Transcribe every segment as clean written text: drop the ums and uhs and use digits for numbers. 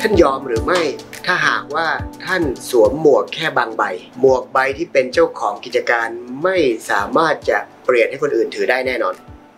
านยอมหรือไม่ถ้าหากว่าท่านสวมหมวกแค่บางใบหมวกใบที่เป็นเจ้าของกิจการไม่สามารถจะเปลี่ยนให้คนอื่นถือได้แน่นอน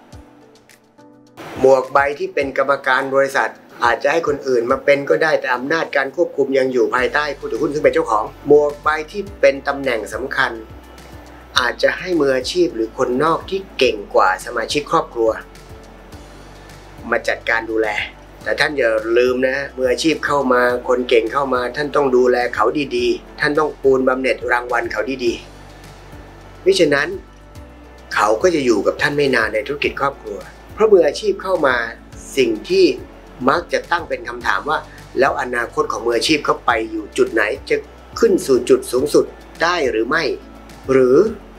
หมวกใบที่เป็นกรรมการบริษัทอาจจะให้คนอื่นมาเป็นก็ได้แต่อำนาจการควบคุมยังอยู่ภายใต้ผู้ถือหุ้นซึ่งเป็นเจ้าของหมวกใบที่เป็นตำแหน่งสำคัญอาจจะให้มืออาชีพหรือคนนอกที่เก่งกว่าสมาชิกครอบครัวมาจัดการดูแลแต่ท่านอย่าลืมนะมืออาชีพเข้ามาคนเก่งเข้ามาท่านต้องดูแลเขาดีๆท่านต้องปูนบำเหน็จรางวัลเขาดีๆมิฉะนั้นเขาก็จะอยู่กับท่านไม่นานในธุรกิจครอบครัวเพราะมืออาชีพเข้ามาสิ่งที่มักจะตั้งเป็นคำถามว่าแล้วอนาคตของมืออาชีพเขาไปอยู่จุดไหนจะขึ้นสู่จุดสูงสุดได้หรือไม่หรือ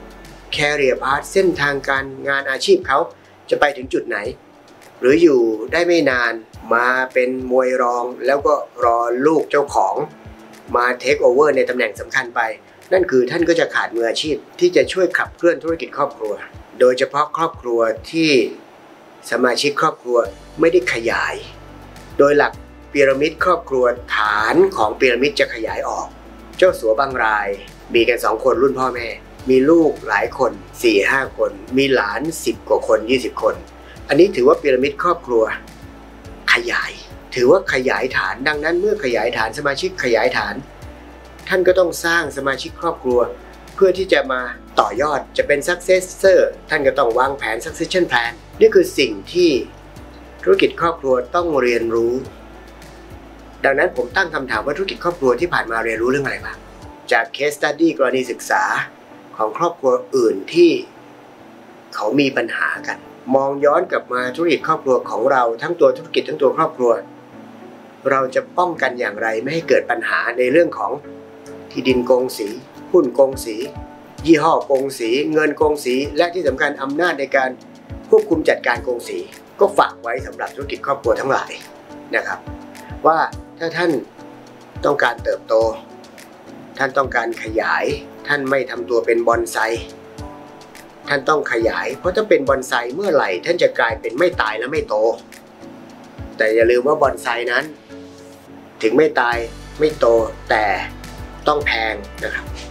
career path เส้นทางการงานอาชีพเขาจะไปถึงจุดไหนหรืออยู่ได้ไม่นานมาเป็นมวยรองแล้วก็รอลูกเจ้าของมาเทคโอเวอร์ในตำแหน่งสำคัญไปนั่นคือท่านก็จะขาดมืออาชีพที่จะช่วยขับเคลื่อนธุรกิจครอบครัวโดยเฉพาะครอบครัวที่สมาชิกครอบครัวไม่ได้ขยายโดยหลักพีระมิดครอบครัวฐานของพีระมิดจะขยายออกเจ้าสัวบางรายมีกัน2คนรุ่นพ่อแม่มีลูกหลายคน 4-5 คนมีหลาน10กว่าคน20คนอันนี้ถือว่าพีระมิดครอบครัวขยายถือว่าขยายฐานดังนั้นเมื่อขยายฐานสมาชิกขยายฐานท่านก็ต้องสร้างสมาชิกครอบครัวเพื่อที่จะมาต่อยอดจะเป็น successor ท่านก็ต้องวางแผน succession plan นี่คือสิ่งที่ธุรกิจครอบครัวต้องเรียนรู้ดังนั้นผมตั้งคำถามว่าธุรกิจครอบครัวที่ผ่านมาเรียนรู้เรื่องอะไรบ้างจาก case study กรณีศึกษาของครอบครัวอื่นที่เขามีปัญหากันมองย้อนกลับมาธุรกิจครอบครัวของเราทั้งตัวธุรกิจทั้งตัวครอบครัวเราจะป้องกันอย่างไรไม่ให้เกิดปัญหาในเรื่องของที่ดินโกงสีหุ้นโกงสียี่ห้อโกงสีเงินโกงสีและที่สำคัญอำนาจในการควบคุมจัดการโกงสีก็ฝากไว้สำหรับธุรกิจครอบครัวทั้งหลายนะครับว่าถ้าท่านต้องการเติบโตท่านต้องการขยายท่านไม่ทำตัวเป็นบอนไซท่านต้องขยายเพราะถ้าเป็นบอนไซเมื่อไหร่ท่านจะกลายเป็นไม่ตายและไม่โตแต่อย่าลืมว่าบอนไซนั้นถึงไม่ตายไม่โตแต่ต้องแพงนะครับ